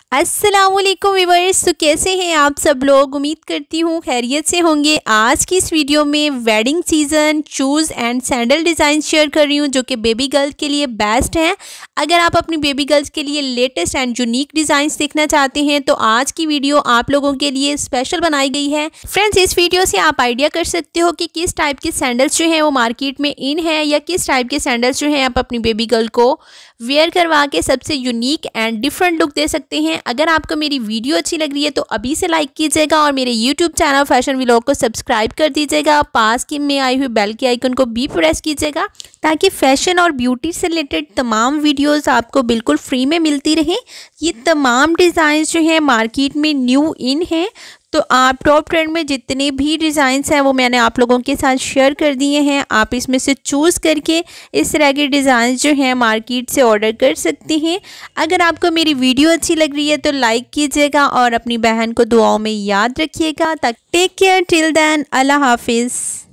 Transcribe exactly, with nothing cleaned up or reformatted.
अस्सलामुअलैकुम व्यूअर्स। तो कैसे हैं आप सब लोग? उम्मीद करती हूँ खैरियत से होंगे। आज की इस वीडियो में wedding season shoes and sandal design share कर रही हूँ जो कि बेबी गर्ल के लिए बेस्ट हैं। अगर आप अपनी बेबी गर्ल्स के लिए लेटेस्ट एंड यूनिक डिज़ाइंस देखना चाहते हैं तो आज की वीडियो आप लोगों के लिए स्पेशल बनाई गई है। फ्रेंड्स, इस वीडियो से आप आइडिया कर सकते हो कि किस टाइप के सैंडल्स जो हैं वो मार्केट में इन है, या किस टाइप के सैंडल्स जो हैं आप अपनी बेबी गर्ल को वेयर करवा के सबसे यूनिक एंड डिफरेंट लुक दे सकते हैं। अगर आपको मेरी वीडियो अच्छी लग रही है तो अभी से लाइक कीजिएगा और मेरे यूट्यूब चैनल फैशन व्लॉग को सब्सक्राइब कर दीजिएगा। पास की में आई हुई बेल के आइकन को भी प्रेस कीजिएगा ताकि फैशन और ब्यूटी से रिलेटेड तमाम वीडियोस आपको बिल्कुल फ्री में मिलती रहे। ये तमाम डिज़ाइन जो हैं मार्केट में न्यू इन हैं, तो आप टॉप ट्रेंड में जितने भी डिज़ाइंस हैं वो मैंने आप लोगों के साथ शेयर कर दिए हैं। आप इसमें से चूज़ करके इस तरह के डिज़ाइन जो हैं मार्केट से ऑर्डर कर सकते हैं। अगर आपको मेरी वीडियो अच्छी लग रही है तो लाइक कीजिएगा और अपनी बहन को दुआओं में याद रखिएगा। तक टेक केयर, टिल देन, अल्लाह हाफिज़।